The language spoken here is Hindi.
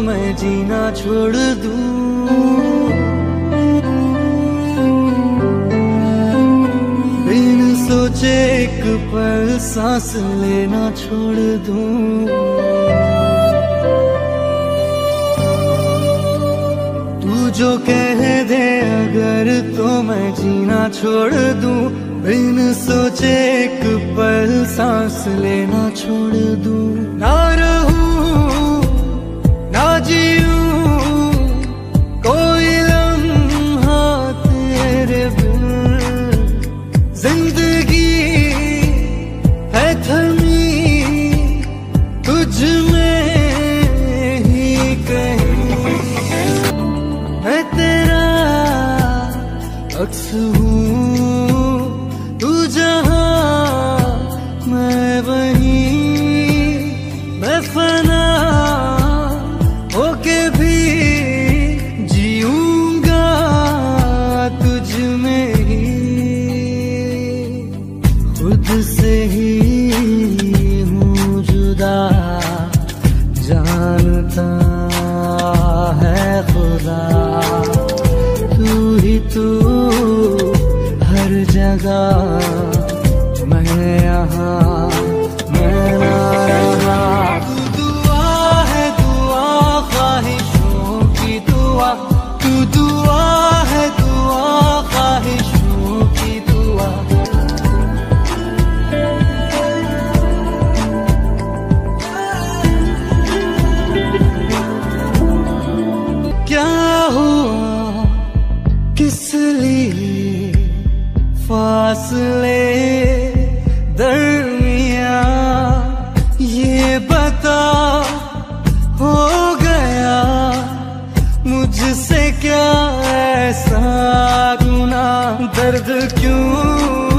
मैं जीना छोड़ दूं। बिन सोचे एक पल सांस लेना छोड़ दूं। तू जो कह दे अगर तो मैं जीना छोड़ दूं। बिन सोचे एक पल सांस लेना छोड़ दूं। ना रहूं ना जीऊं कोई लम्हा तेरे बिन। जिंदगी है थमी तुझ में ही कहीं। मैं तेरा अक्स हूँ तू जहाँ मैं वहीं। मैं फना होके भी जीऊंगा तुझ में ही। खुद से ही हूँ जुदा जानता है खुदा। तू ही तू हर जगह मैं यहाँ मैं ना रहा। तू दुआ है दुआ ख्वाहिशों की दुआ। तू दुआ है दुआ ख्वाहिशों की दुआ। क्या हुआ किस लिए फासले दरमिया ये बता। हो गया मुझसे क्या ऐसा गुनाह। दर्द क्यों